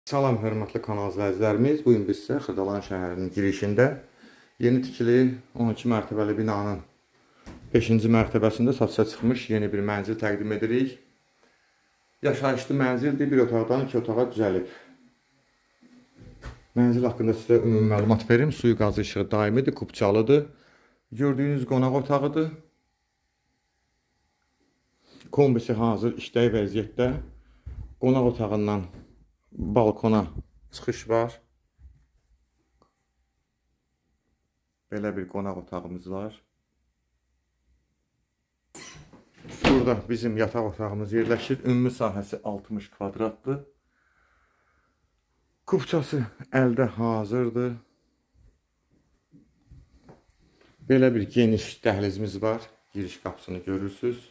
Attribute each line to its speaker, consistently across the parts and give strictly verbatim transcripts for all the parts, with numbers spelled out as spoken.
Speaker 1: Salam, hörmətli kanal izləyicilərimiz. Bugün biz sizə Xırdalan şəhərinin girişində yeni tikili on iki mərtəbəli binanın beşinci mərtəbəsində satışa çıxmış yeni bir mənzil təqdim edirik. Yaşayışlı mənzildir, bir otaqdan iki otağa düzəlib. Mənzil haqqında sizə ümumi məlumat verim. Suyu, qazı, işığı daimidir, kubçalıdır. Gördüyünüz qonaq otağıdır. Kombisi hazır, işləy vəziyyətdə. Qonaq otağından balkona çıxış var. Belə bir qonaq otağımız var. Burada bizim yataq otağımız yerləşir. Ümumi sahəsi altmış kvadratdır. Kubçası əldə hazırdır. Belə bir geniş dəhlizimiz var. Giriş qapısını görürsünüz.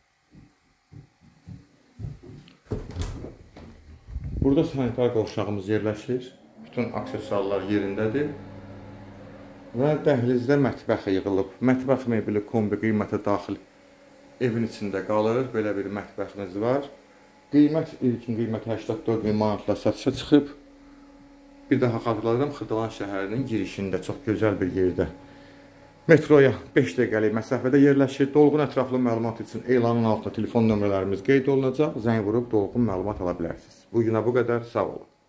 Speaker 1: Burada sanitar qovşağımız yerləşir. Bütün aksesuarlar yerindədir. Və dəhlizdə mətbəx yığılıb. Mətbəx mebeli kombi qiymətə daxil evin içində qalır. Belə bir mətbəximiz var. Qiymət, ilkin qiymət səksən dörd min manatla satışa çıxıb. Bir daha xatırladıram, Xırdalan şəhərinin girişində, çox gözəl bir yerdə. Metroya beş dəqiqəlik məsafədə yerləşir. Dolğun ətraflı məlumat üçün elanın altında telefon nömrələrimiz qeyd olunacaq. Zəng vurub dolğun məlumat ala bilərsiniz. Bugünə bu qədər, sağ olun.